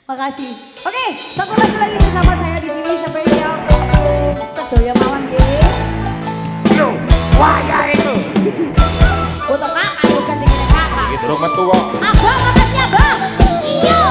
Makasih. Oke, satu lagu lagi bersama saya di sini spesial untuk sedoyo mawon nggih. Yo, waya itu. Foto kakak bukan tinggal kakak. Gitu dong metu kok. Abah, makasih Abah. Iya.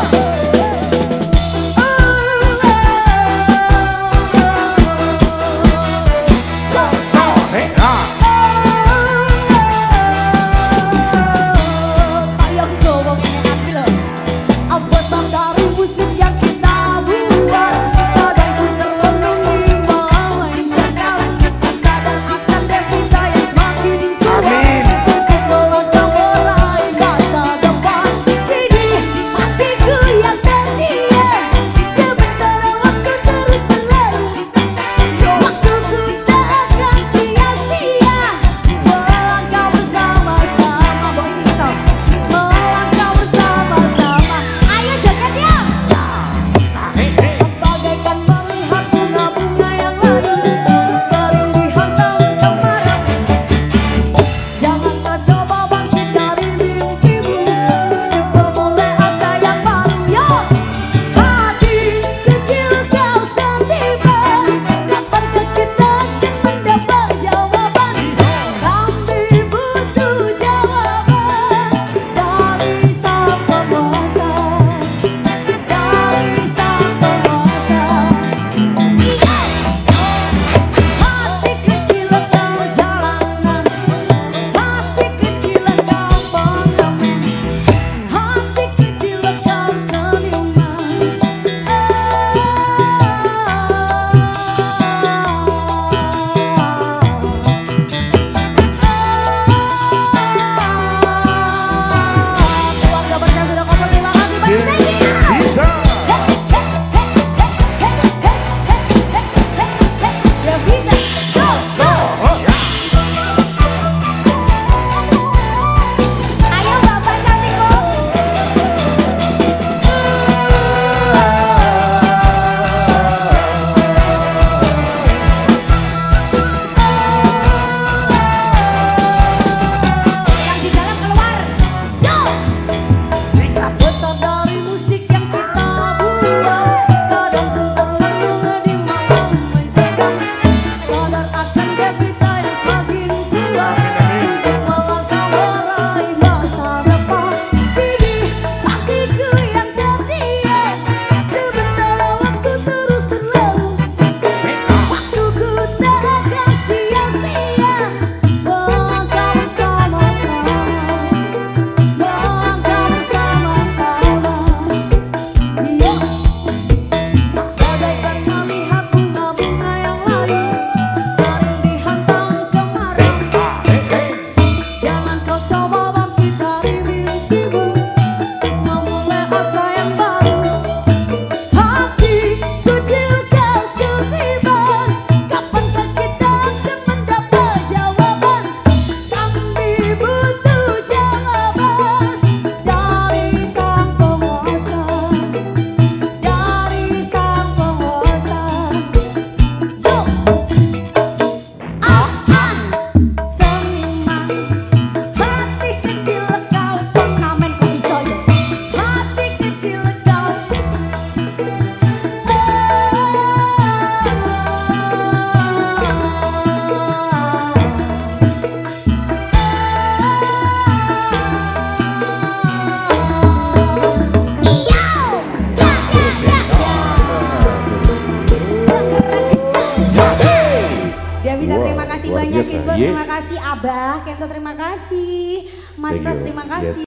Terima kasih banyak Kisbel, terima kasih Abah, Kento terima kasih, Mas Pras terima kasih.